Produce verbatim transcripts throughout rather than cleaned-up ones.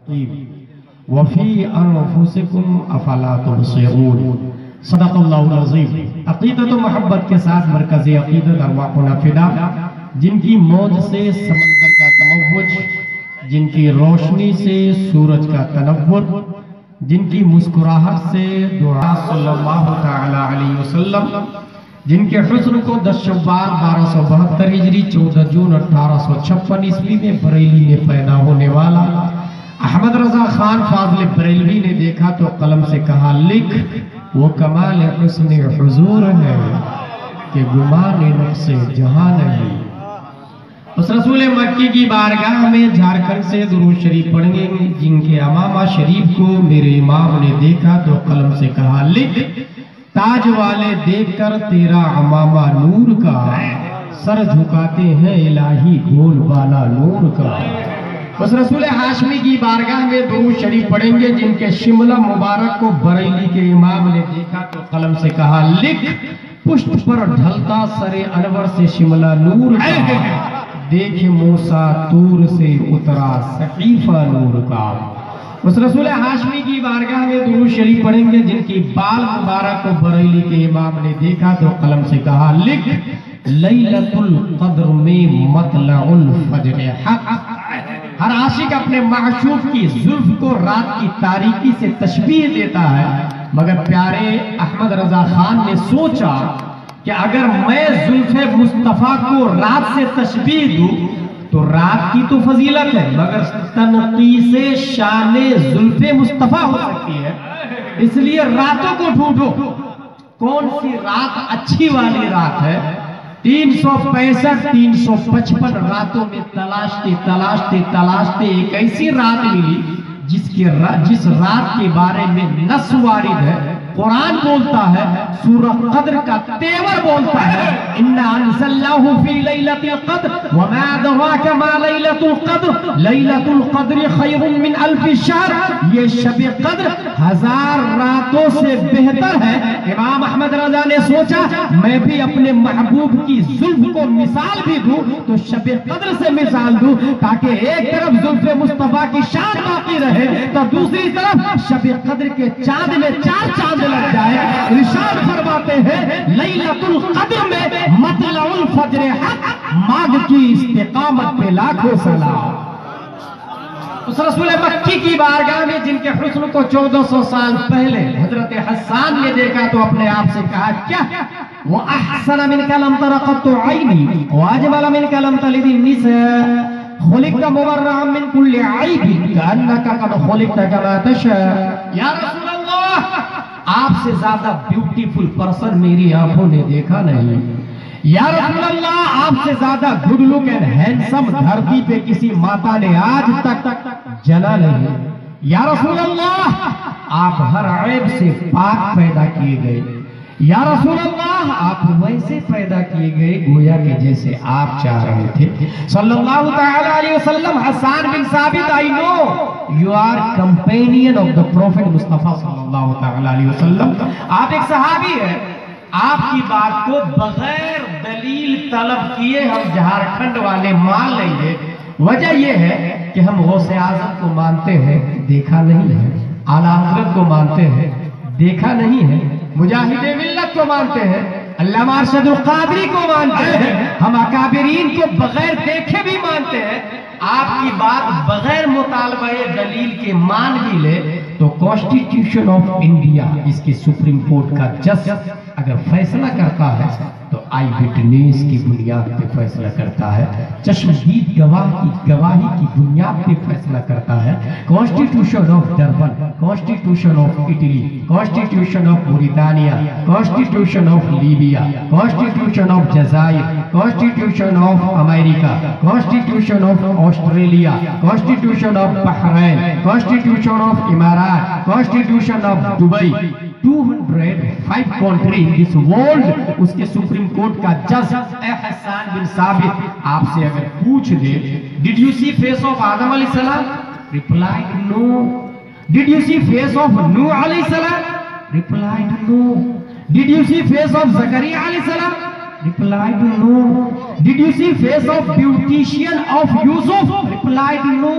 وفی انفسکم افلا تبصرون۔ صدق اللہ العظیم۔ عقیدت و محبت کے ساتھ مرکز عقیدت ارواحنا فدا، جن کی موج سے سمندر کا تموج، جن کی روشنی سے سورج کا تنور، جن کی مسکراہٹ سے دعا صلی اللہ تعالی علیہ وسلم، جن کے حسن کو دس شوال بارہ سو بہتر ہجری چودہ جون اٹھارہ سو چھپن عیسوی میں بریلی میں پیدا ہونے والا احمد رضا خان فاضل بریلوی نے دیکھا تو قلم سے کہا لکھ، وہ کمال حسن حضور ہے کہ گمان نفس جہاں نہیں۔ اس رسول مکی کی بارگاہ میں جھارکھنڈ سے درود شریف پڑھیں گے، جن کے امامہ شریف کو میرے امام نے دیکھا تو قلم سے کہا لکھ، تاج والے دیکھ کر تیرا امامہ نور کا، سر جھکاتے ہیں الہی گول بالا نور کا۔ اس رسول ہاشمی کی بارگاہ میں درود شریف پڑھیں گے، جن کے شملہ مبارک کو بریلی کے امام نے دیکھا تو قلم سے کہا لکھ، پشت پر ڈھلتا سر انور سے شملہ نور کا، دیکھ موسیٰ طور سے اترا صحیفہ نور کا۔ اس رسول ہاشمی کی بارگاہ میں درود شریف پڑھیں گے، جن کی بال مبارک کو بریلی کے امام نے دیکھا تو قلم سے کہا لکھ، لیلۃ القدر میں مطلع الفجر حق۔ ہر عاشق اپنے معشوق کی زلف کو رات کی تاریکی سے تشبیہ دیتا ہے، مگر پیارے احمد رضا خان نے سوچا کہ اگر میں زلف مصطفیٰ کو رات سے تشبیہ دوں تو رات کی تو فضیلت ہے، مگر تنقیص شان زلف مصطفیٰ ہو سکتی ہے، اس لیے راتوں کو ڈھونڈو کون سی رات اچھی والی رات ہے۔ تین سو پینسٹھ تین سو پچپن راتوں میں تلاشتے تلاشتے تلاشتے ایک ایسی رات ملی جس کے جس رات کے بارے میں نص وارد ہے، قرآن بولتا ہے، سورہ قدر کا تیور بولتا ہے، اِنَّا أَنزَلْنَاهُ فِي لَيْلَةِ الْقَدْرِ وَمَا أَدْرَاكَ مَا لَيْلَةُ الْقَدْرِ لَيْلَةُ الْقَدْرِ خَيْرٌ مِّنْ أَلْفِ شَهْرٍ۔ یہ شب قدر ہزار راتوں سے بہتر ہے۔ امام احمد رضا نے سوچا میں بھی اپنے محبوب کی زلف کو مثال بھی دوں تو شب قدر سے مثال دوں، تاکہ ایک طرف زلف مصطفیٰ کی شان باقی رہے تو دوسری طرف شب قدر کے چاند میں چار چاند لگ جائے۔ ارشاد فرماتے ہیں لیلۃ القدر میں مطلع الفجر حق، ماغ کی استقامت پہ لاکھوں سلام۔ اس رسول مکی کی بارگاہ میں جن کے حسن کو چودہ سو سال پہلے حضرت حسان نے دیکھا تو اپنے آپ سے کہا کیا وہ احسن من کلم ترقت عینی واجمل من کلم تلد النساء خلقت مبرعا من کل عیب کانک قد خلقت کما تشاء۔ یا رسول اللہ، آپ سے زیادہ بیوٹیفل پرسن میری آنکھوں نے دیکھا نہیں۔ یا رسول اللہ، آپ سے زیادہ گڈ لک اینڈ ہینڈسم دھرتی پہ کسی ماتا نے آج تک جنا نہیں۔ یا رسول اللہ، آپ ہر عیب سے پاک پیدا کیے گئے۔ یا رسول اللہ، آپ ویسے پیدا کیے گئے گویا کہ جیسے آپ چاہ رہے تھے۔ صلی اللہ تعالی علیہ وسلم۔ حسان بن ثابت، I know you are companion of the Prophet Mustafa صلی اللہ تعالی علیہ وسلم۔ آپ ایک صحابی ہیں، آپ کی بات کو بغیر دلیل طلب کیے ہم جھارکھنڈ والے مان لیں گے۔ وجہ یہ ہے کہ ہم غوث اعظم کو مانتے ہیں، دیکھا نہیں ہے، اعلیٰ حضرت کو مانتے ہیں، دیکھا نہیں ہے، مجاہد ملت کو مانتے ہیں، علامہ ارشد القادری کو مانتے ہیں، ہم اکابرین کو بغیر دیکھے بھی مانتے ہیں۔ آپ کی بات بغیر مطالبہ دلیل کے مان بھی لے تو کانسٹیٹیوشن آف انڈیا، اس کی سپریم کورٹ کا جج اگر فیصلہ کرتا ہے تو آئی وٹنس کی بنیاد پہ فیصلہ کرتا ہے، چشمدید گواہ کی گواہی کی بنیاد پہ فیصلہ کرتا ہے۔ Constitution of Durban, constitution of Italy, constitution of Mauritania, constitution of Libya, constitution of جزائر، کانسٹیٹیوشن آف امریکہ، constitution of Australia, constitution of Bahrain, constitution of امارات، کانسٹیٹیوشن آف دبئی، دو سو پانچ کنٹری ان دس ورلڈ، اس کے supreme court کا جج اے حسان بن ثابت آپ سے اگر پوچھ دے did you see face of آدم علیہ السلام؟ Replied no. Did you see face of نوح علیہ السلام؟ Replied no. Did you see face of زکریا علیہ السلام؟ Replied no. Did you see face of beautician of Yusuf? Replied no.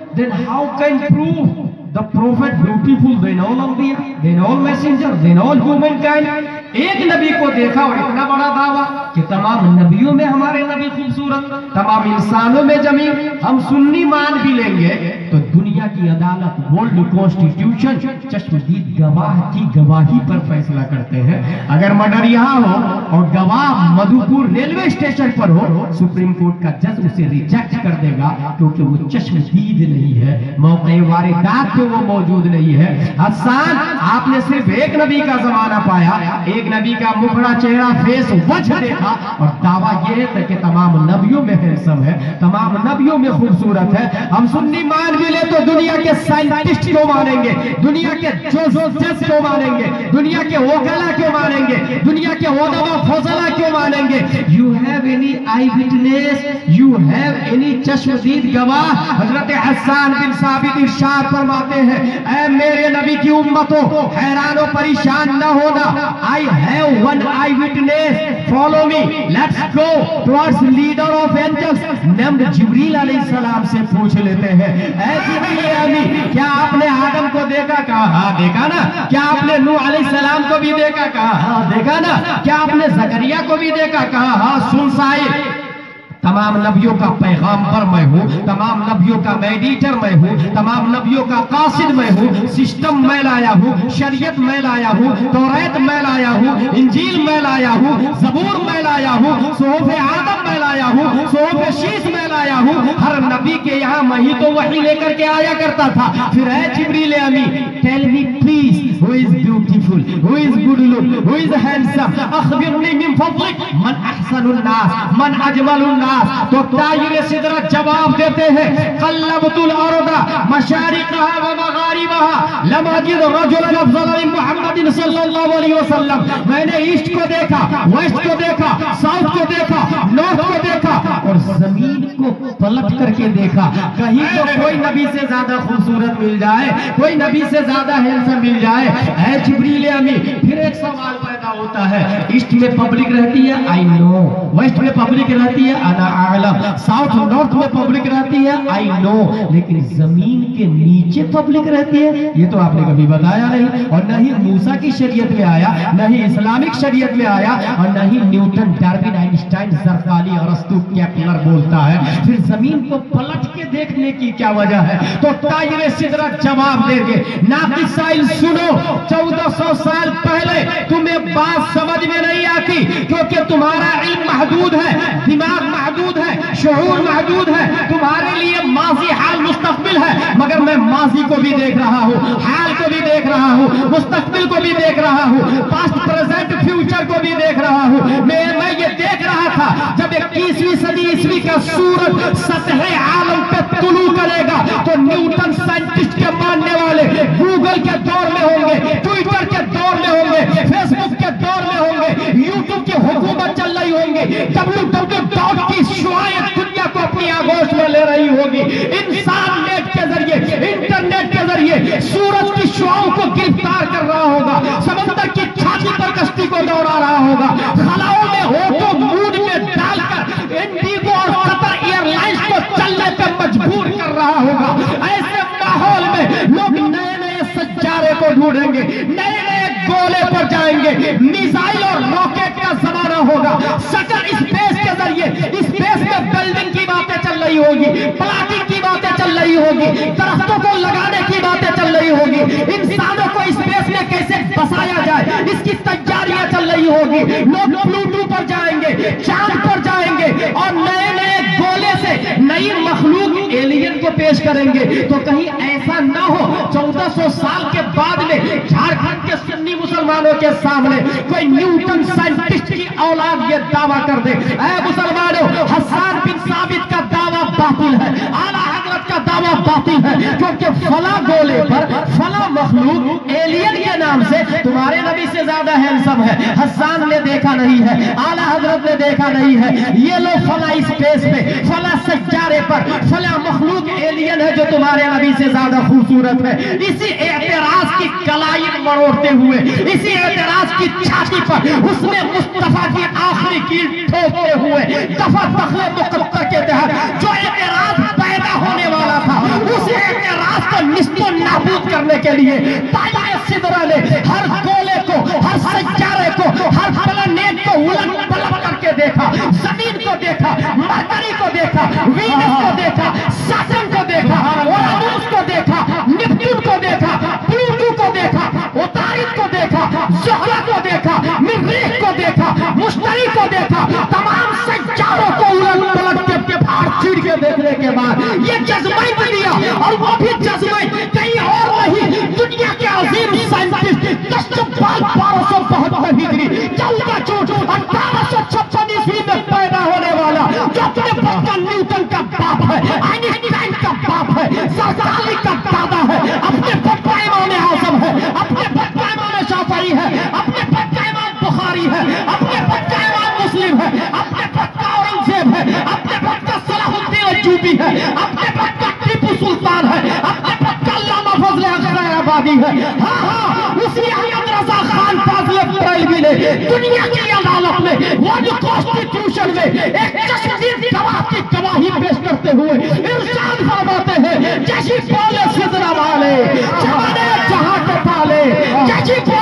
then how can prove the prophet beautiful than all Anbiya, than all messengers, than all humankind? ایک نبی کو دیکھا اور اتنا بڑا دعویٰ کہ تمام نبیوں میں ہمارے نبی خوبصورت، تمام انسانوں میں جمیل. ہم سنی مان بھی لیں گے تو دنیا کی عدالت، ورلڈ کانسٹیٹیوشن چشمدید گواہ کی گواہی پر فیصلہ کرتے ہیں. اگر مرڈر یہاں ہو اور گواہ مدھوپور ریلوے اسٹیشن پر ہو، سپریم کورٹ کا جج اسے ریجیکٹ کر دے گا کیونکہ وہ چشمدید نہیں ہے، موقع واردات پہ وہ موجود نہیں ہے. حسان، آپ نے صرف ایک نبی کا زمانہ پایا، ایک نبی کا مکھڑا چہرہ فیس وجہ دیکھا اور دعویٰ یہ ہے کہ تمام نبیوں میں ہینڈسم ہے، تمام نبیوں میں خوبصورت ہے. ہم سنی مان بھی لے تو دنیا کے سائنٹسٹ کو مانیں گے، دنیا کے جوزس کو مانیں گے، دنیا کے وکلا کو مانیں گے، دنیا کے علماء فضلا کو مانیں گے. You have any eyewitness? You have any چشمدید گواہ؟ حضرت حسان بن ثابت ارشاد فرماتے ہیں، اے میرے نبی کی امتوں، حیران و پریشان نہ ہونا. I have one eyewitness. Follow me. Let's go towards leader of angels named جبریل علیہ السلام سے پوچھ لیتے ہیں، اے جبریل امی، کیا آپ نے آدم کو دیکھا؟ کہا ہاں دیکھا نا. کیا آپ نے نوح علیہ السلام کو بھی دیکھا؟ کہا ہاں دیکھا نا. کیا آپ نے زکریا کو بھی دیکھا؟ کہا ہاں. سن صاحب، تمام نبیوں کا پیغامبر میں ہوں، تمام نبیوں کا میڈیٹر میں ہوں، تمام نبیوں کا قاصد میں ہوں. سسٹم میں لایا ہوں، شریعت میں لایا ہوں، توریت میں لایا ہوں، انجیل میں لایا ہوں، زبور میں لایا ہوں، صحف آدم میں لایا ہوں، صحف شیس میں لایا ہوں. ہر نبی کے یہاں میں ہی تو وحی لے کر کے آیا کرتا تھا. پھر اے جبریل امی، tell me please, who is beautiful, who is good look, who is handsome, اخبرنی من فضلک من احسن الناس، من اجمل الناس. تو تاجر صدرت جواب دیتے ہیں، قلبت الارض مشارقها ومغاربها لم اجد رجلا افضل من محمد صلی اللہ علیہ وسلم. میں نے ایسٹ کو دیکھا، ویسٹ کو دیکھا، ساؤتھ کو دیکھا، نارتھ کو دیکھا اور زمین کو پلٹ کر کے دیکھا. کہیں تو کوئی نبی سے زیادہ خوبصورت مل جائے، کوئی نبی سے زیادہ ہینڈسم مل جائے. اے جبریل امی، پھر ایک سوال پیدا ہوتا ہے، ایسٹ میں پبلک رہتی ہے، آئی نو. ویسٹ میں پبلک رہتی ہے، انا اعلم. ساؤتھ نارتھ میں پبلک رہتی ہے، آئی نو. لیکن زمین کے نیچے پبلک رہتی ہے، یہ تو آپ نے کبھی بتایا نہیں. اور نہ ہی موسیٰ کی شریعت میں آیا، نہ ہی اسلامک شریعت میں آیا، اور نہ ہی نیوٹن، ڈارون، آئنسٹائن، زرقالی، ارسطو، کیپلر بولتا ہے. پھر زمین کو پلٹ کے دیکھنے کی کیا وجہ ہے؟ تو تاجر صدرت جواب دیں گے، ناقص سائل سنو، چودہ سو سال پہلے تمہیں بات سمجھ میں نہیں آتی کیونکہ تمہارا علم محدود ہے، دماغ محدود ہے، شعور محدود ہے. تمہارے لیے ماضی، حال، مستقبل ہے، مگر میں ماضی کو بھی دیکھ رہا ہوں، حال کو بھی دیکھ رہا ہوں، مستقبل کو بھی دیکھ رہا ہوں، پاسٹ، پریزنٹ، فیوچر کو بھی دیکھ رہا ہوں. میں میں یہ دیکھ رہا تھا جب اکیسویں صدی عیسوی کا سورج سطح عالم پہ طلوع کرے گا تو نیوٹن سائنٹسٹ کے ماننے والے گوگل کے دور میں ہوں گے، ٹویٹر کے دور میں ہوں گے، فیس بک کے دور میں ہوں گے، یوٹیوب کی حکومت چل رہی ہوں گی، ڈبلیو ڈبلیو ڈاٹ کی شعائیں دنیا کو اپنی آغوش میں لے رہی ہوگی. انسان نیٹ کے ذریعے، انٹرنیٹ کے ذریعے سورج کی شعاؤں کو گرفتار کر رہا ہوگا، سمندر کی چھاتی پر کشتی کو دوڑا رہا ہوگا، خلاؤں میں ہوٹو مون میں ڈال کر انڈیگو اور قطر ایئر لائنز کو چلنے پہ مجبور کر رہا ہوگا. ایسے ماحول میں لوگ نئے نئے سجارے کو ڈھونڈیں گے، نئے نئے گولے پر جائیں گے. میزائل اور راکٹ کا زمانہ ہوگا. سٹر اسپیس کے ذریعے اسپیس میں بلڈنگ کی باتیں چل رہی ہوگی، پلاٹنگ کی باتیں چل رہی ہوگی، درختوں کو لگانے کی باتیں چل رہی ہوگی، انسانوں کو اسپیس میں کیسے بسایا جائے اس کی تیاریاں چل رہی ہوگی. لوگ پلوٹو پر جائیں گے، چاند پر جائیں گے اور نئے نئے گولے سے نئی مخلوق ایلین کو پیش کریں گے. تو کہیں ایسا نہ ہو چودہ سو سال کے بعد میں جھارکھنڈ کے سنی مسلمانوں کے سامنے کوئی نیوٹن سائنٹسٹ کی اولاد یہ دعویٰ کر دے، اے مسلمانوں، حسان بن ثابت کا دعویٰ باطل ہے، اعلیٰ حضرت کا دعویٰ باطل ہے، کیونکہ فلاں گولے پر فلاں مخلوق ایلین کے نام سے تمہارے نبی سے زیادہ ہینڈسم ہے، حسان نے دیکھا نہیں ہے، اعلیٰ حضرت نے دیکھا نہیں ہے. یہ لوگ فلاں اسپیس میں، فلاں سجارے پر فلاں مخلوق ایلین ہے جو تمہارے نبی سے زیادہ خوبصورت ہے. اسی اعتراض کی کلائی مروڑتے ہوئے اسی اعتراض کی چھاتی پر اس نے مصطفیٰ کی آخری کیل ٹھوکتے ہوئے دفع دخل مقدر کے تحت جو اعتراض پیدا ہونے والا تھا اس اعتراض کو نست و نابود کرنے کے لیے تائر سدرہ نے ہر گولے کو، ہر سیارے کو، ہر پلانیٹ کو الٹ پلٹ کر کے دیکھا، زمین کو دیکھا، مرکری کو دیکھا، وینس کو دیکھا، ساترن کو دیکھا، اورانوس کو دیکھا، نیپٹون کو دیکھا، پلوٹو کو دیکھا، عطارد کو دیکھا، زحل کو دیکھا، مریخ کو دیکھا، مشتری کو دیکھا، تمام سیاروں کو الٹ پلٹ کے پھاڑ چیڑ کے دیکھنے کے بعد یہ جذبہ دیا، اور وہ بھی جذبہ کہیں اور نہیں، دنیا کے عظیم سائنٹسٹ کشتبال بارہ سو بہتر ہجری چودہ جون اٹھارہ سو چھپن عیسوی میں پیدا ہونے والا جو اپنے بچہ نیوٹن کا باپ ہے، آئنسٹائن کا باپ ہے، سرسالی کا دادا ہے، اپنے بچہ امام اعظم ہے، اپنے بچہ امام شافعی ہے، اپنے بچہ امام بخاری ہے، اپنے بچہ امام مسلم ہے، اپنے بچہ اورنگزیب ہے، اپنے بچہ صلاح الدین ایوبی ہے، اپنے بچہ ٹیپو سلطان ہے، اپنے بچہ علامہ فضل حسین آبادی ہے، ہاں ہاں اسی احمد رضا خان فاضل بریلوی نے دنیا کی عدالت میں وہ کانسٹیٹیوشن میں ایک چشمدید گواہ کی گواہی پیش کرتے ہوئے ارشاد فرماتے ہیں جیسی بولے سدرہ والے جہاں جہاں کے پالے جیسی